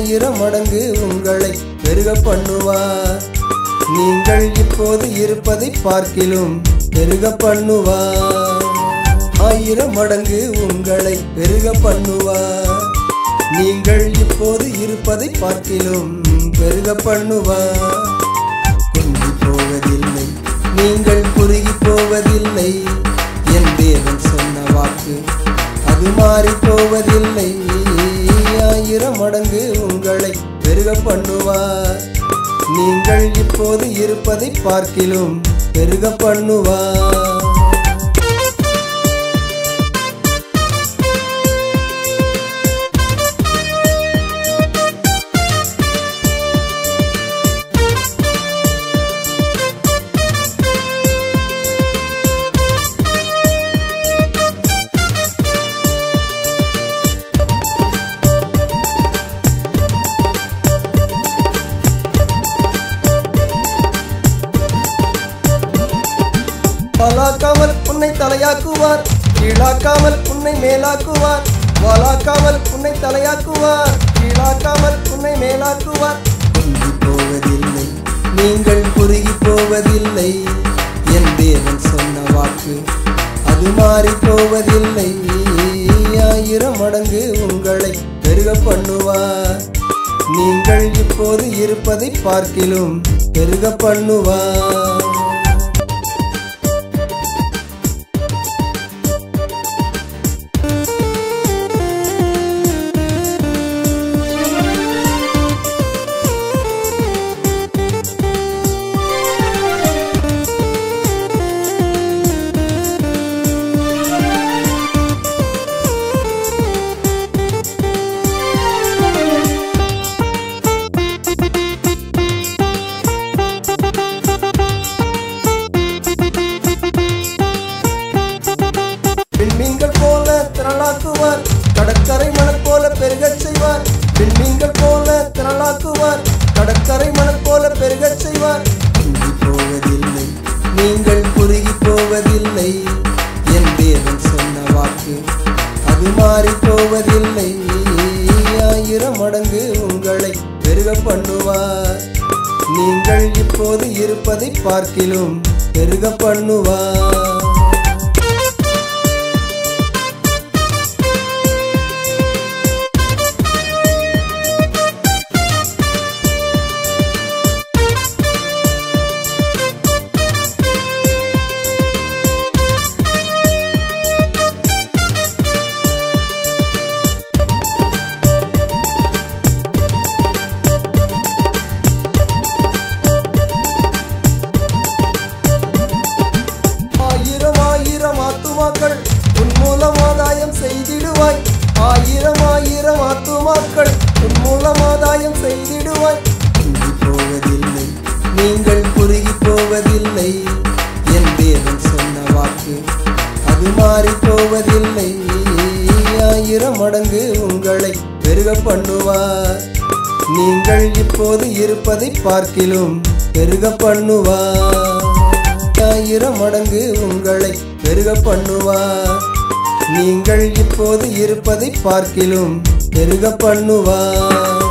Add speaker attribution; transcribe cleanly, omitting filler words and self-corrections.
Speaker 1: 1000 மடங்கு உங்களை பெருக பண்ணுவார். நீங்கள் இப்போது இருப்பதை பார்க்கிலும் பெருக பண்ணுவார். 1000 மடங்கு உங்களை பெருக பண்ணுவார். நீங்கள் இப்போது இருப்பதை பார்க்கிலும் பெருக பண்ணுவார். குன்றி போவதில்லை, நீங்கள் குறுகி போவதில்லை. என் தேவன் சொன்ன வாக்கு அது மாறி போவதில்லை. 1000 மடங்கு உங்களை பெருக பண்ணுவார். நீங்கள் இப்போது இருப்பதை பார்க்கிலும் பெருக பண்ணுவார். வாலாக்காமல் உன்னை தலையாக்குவார், கீழாக்காமல் உன்னை மேலாக்குவார். வாலாக்காமல் உன்னை தலையாக்குவார், கீழாக்காமல் உன்னை மேலாக்குவார். குன்றி போவதில்லை, நீங்கள் குறுகி போவதில்லை. என் தேவன் சொன்ன வாக்கு அது மாறி போவதில்லை. 1000 மடங்கு உங்களை பெருக பண்ணுவார். நீங்கள் இப்போது இருப்பதை பார்க்கிலும் பெருக பண்ணுவார். விண்மீன்கள் போல திரளாக்குவார், கடற்கரை மணல் போல பெருகச் செய்வார். விண்மீன்கள் போல திரளாக்குவார், கடற்கரை மணல் போல பெருகச் செய்வார். குறுகி போவதில்லை, நீங்கள் குறுகி போவதில்லை. என் தேவன் சொன்ன வாக்கு அது மாறி போவதில்லை. 1000 மடங்கு உங்களை பெருக பண்ணுவார். நீங்கள் இப்போது இருப்பதை பார்க்கிலும் பெருக பண்ணுவார். ஆத்துமாக்கள் உன் மூலம் ஆதாயம் செய்திடுவாய். 1000 ஆத்துமாக்கள் உன் மூலம் ஆதாயம் செய்திடுவாய். குறுகி போவதில்லை, நீங்கள் குறுகி போவதில்லை. என் தேவன் சொன்ன வாக்கு அது மாறி போவதில்லை. 1000 மடங்கு உங்களை பெருக பண்ணுவார். நீங்கள் இப்போது இருப்பதை பார்க்கிலும் பெருக பண்ணுவார். 1000 மடங்கு உங்களை பெருக பண்ணுவார். நீங்கள் இப்போது இருப்பதை பார்க்கிலும் பெருக பண்ணுவார்.